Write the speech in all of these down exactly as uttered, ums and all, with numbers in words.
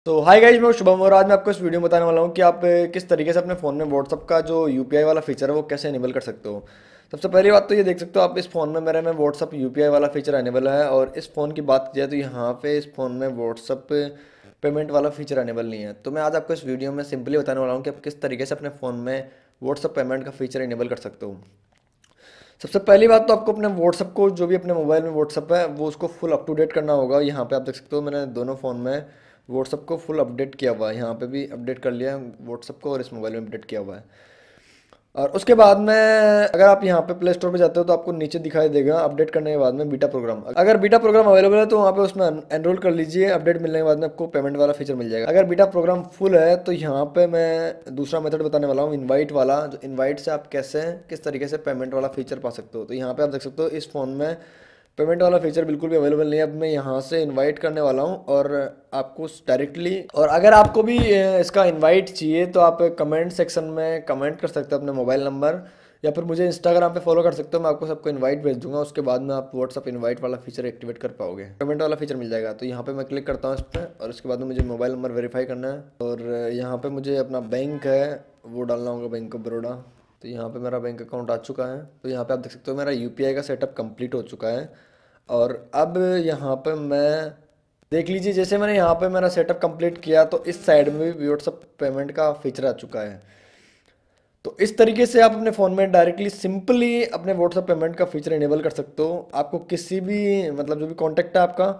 तो hi guys, मैं शुभम और आज मैं आपको इस वीडियो में बताने वाला हूँ कि आप अ, किस तरीके से अपने फ़ोन में व्हाट्सअप का जो यूपीआई वाला फीचर है वो कैसे इनेबल कर सकते हो। सबसे पहली बात तो ये देख सकते हो आप इस फ़ोन में मेरे में व्हाट्सअप यूपीआई वाला फीचर अनेबल है, और इस फ़ोन की बात की जाए तो यहाँ पे इस फ़ोन में व्हाट्सअप पेमेंट वाला फीचर अनेबल नहीं है। तो मैं आज आपको इस वीडियो में सिंपली बताने वाला हूँ कि आप किस तरीके से अपने फ़ोन में व्हाट्सअप पेमेंट का फीचर इनेबल कर सकते हो। सबसे पहली बात तो आपको अपने व्हाट्सअप को, जो भी अपने मोबाइल में व्हाट्सअप है, वो उसको फुल अप टू डेट करना होगा। यहाँ पे आप देख सकते हो मैंने दोनों फ़ोन में व्हाट्सअप को फुल अपडेट किया हुआ है। यहाँ पे भी अपडेट कर लिया है व्हाट्सअप को, और इस मोबाइल में अपडेट किया हुआ है। और उसके बाद में अगर आप यहाँ पे प्ले स्टोर पे जाते हो तो आपको नीचे दिखाई देगा अपडेट करने के बाद में बीटा प्रोग्राम। अगर बीटा प्रोग्राम अवेलेबल है तो वहाँ पे उसमें एनरोल कर लीजिए। अपडेट मिलने के बाद में आपको पेमेंट वाला फीचर मिल जाएगा। अगर बीटा प्रोग्राम फुल है तो यहाँ पे मैं दूसरा मेथड बताने वाला हूँ, इनवाइट वाला। जो इनवाइट से आप कैसे किस तरीके से पेमेंट वाला फीचर पा सकते हो। तो यहाँ पे आप देख सकते हो इस फ़ोन में पेमेंट वाला फीचर बिल्कुल भी अवेलेबल नहीं है। अब मैं यहाँ से इनवाइट करने वाला हूँ और आपको डायरेक्टली, और अगर आपको भी अ, इसका इनवाइट चाहिए तो आप कमेंट सेक्शन में कमेंट कर सकते हो अपने मोबाइल नंबर, या फिर मुझे इंस्टाग्राम पे फॉलो कर सकते हो। मैं आपको सबको इनवाइट भेज दूंगा, उसके बाद में आप व्हाट्सअप इनवाइट वाला फीचर एक्टिवेट कर पाओगे, पेमेंट वाला फीचर मिल जाएगा। तो यहाँ पे मैं क्लिक करता हूँ इस पर, और उसके बाद में मुझे मोबाइल नंबर वेरीफाई करना है, और यहाँ पे मुझे अपना बैंक है वो डालना होगा, बैंक ऑफ बड़ौदा। तो यहाँ पे मेरा बैंक अकाउंट आ चुका है। तो यहाँ पे आप देख सकते हो मेरा यूपीआई का सेटअप कंप्लीट हो चुका है। और अब यहाँ पे मैं देख लीजिए, जैसे मैंने यहाँ पे मेरा सेटअप कंप्लीट किया तो इस साइड में भी व्हाट्सअप पेमेंट का फीचर आ चुका है। तो इस तरीके से आप अपने फ़ोन में डायरेक्टली सिंपली अपने व्हाट्सएप पेमेंट का फीचर इनेबल कर सकते हो। आपको किसी भी, मतलब जो भी कॉन्टैक्ट है आपका,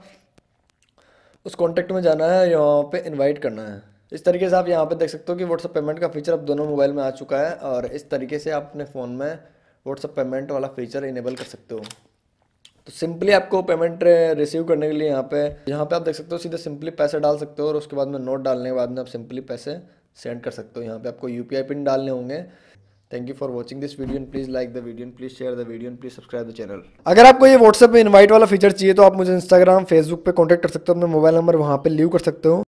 उस कॉन्टैक्ट में जाना है, यहाँ पे इनवाइट करना है। इस तरीके से आप यहाँ पे देख सकते हो कि व्हाट्सएप पेमेंट का फीचर अब दोनों मोबाइल में आ चुका है, और इस तरीके से आप अपने फ़ोन में व्हाट्सएप पेमेंट वाला फीचर इनेबल कर सकते हो। तो सिंपली आपको पेमेंट रिसीव करने के लिए यहाँ पे यहाँ पे आप देख सकते हो सीधे सिंपली पैसे डाल सकते हो, और उसके बाद में नोट डालने के बाद में आप सिंपली पैसे सेंड कर सकते हो। यहाँ पे आपको यूपीआई पिन डालने होंगे। Thank you for watching this video, and please like the video, and please share the video, and please subscribe the channel. अगर आपको ये व्हाट्सएप पे इनवाइट वाला फीचर चाहिए तो आप मुझे इंस्टाग्राम फेसबुक पे कॉन्टैक्ट कर सकते हो, अपना मोबाइल नंबर वहाँ पे लीव कर सकते हो।